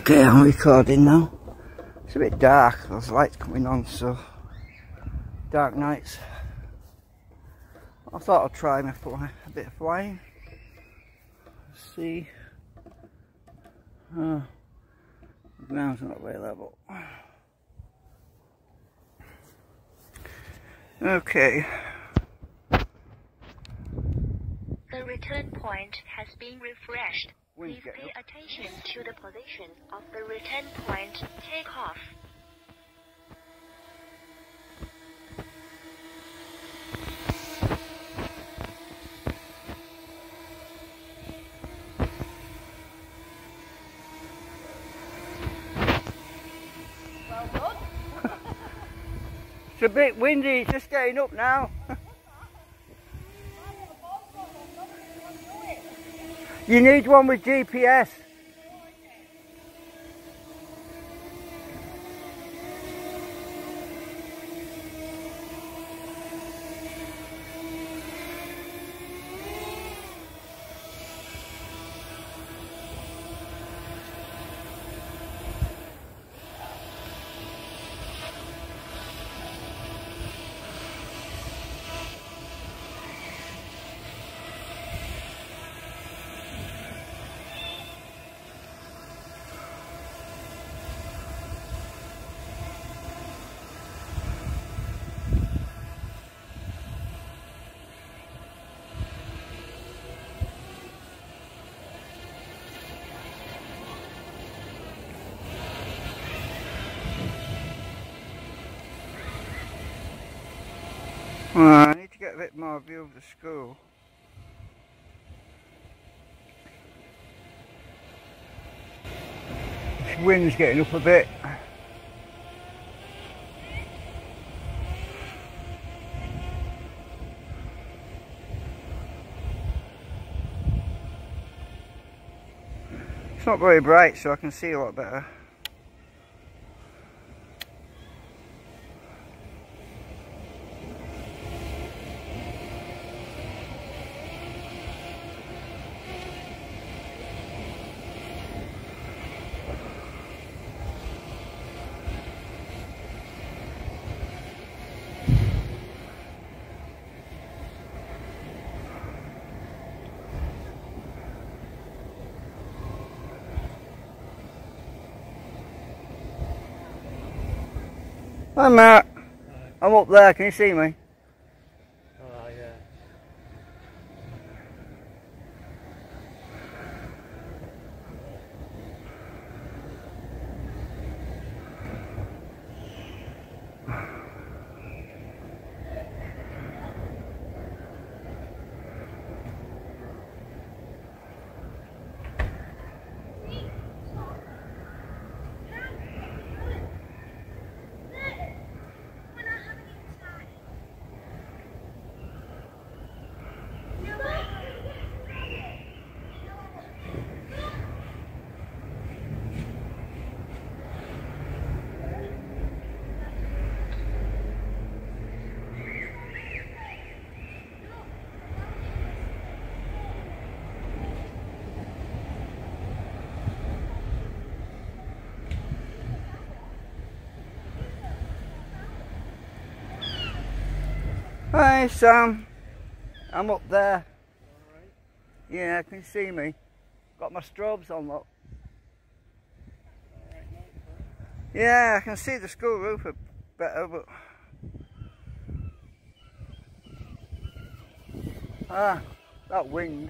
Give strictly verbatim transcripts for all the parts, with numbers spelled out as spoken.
Okay, I'm recording now. It's a bit dark, there's lights coming on, so dark nights. I thought I'd try my fly, a bit of flying. Let's see. Oh, the ground's not very level. Okay. The return point has been refreshed. Wind's Please pay up. attention to the position of the return point takeoff. Well done. It's a bit windy, it's just getting up now. You need one with G P S. Well, I need to get a bit more view of the school. This wind's getting up a bit. It's not very bright, so I can see a lot better. Hi Matt, I'm up there, can you see me? Oh yeah. Hi Sam, I'm up there. Yeah, can you see me? Got my strobes on, look. Yeah, I can see the school roof a better, but... Ah, that wind.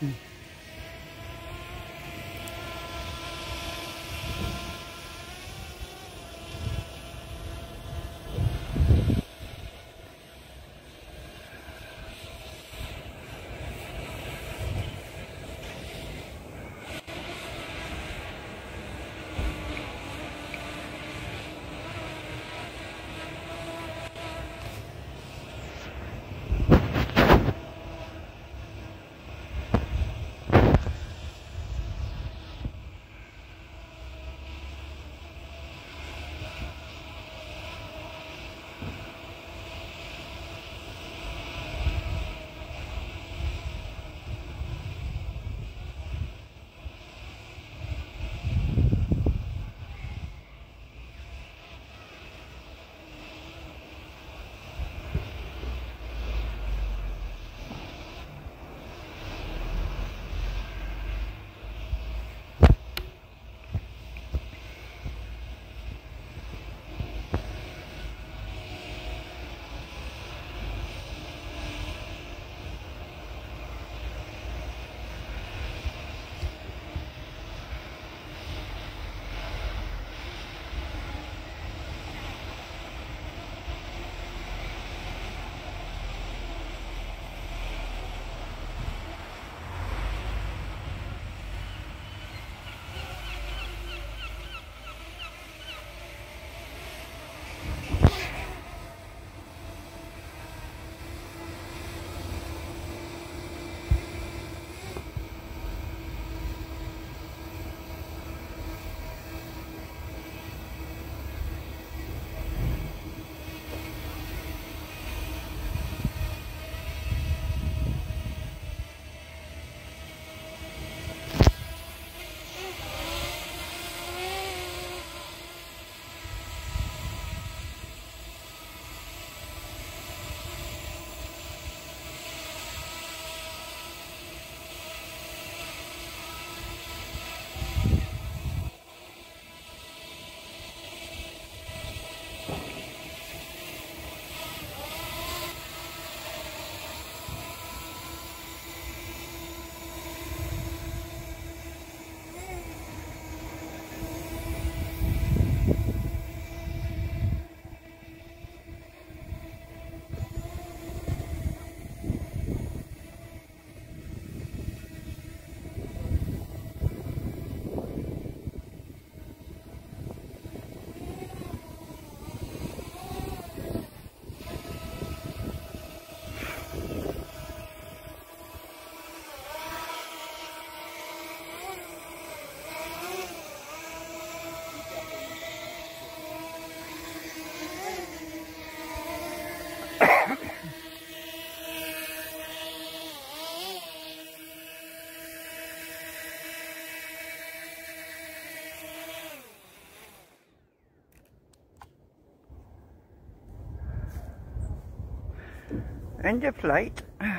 End of flight.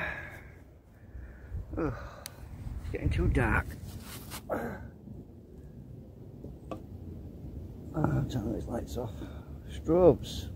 Ugh, it's getting too dark. Oh, turn those lights off. Strobes.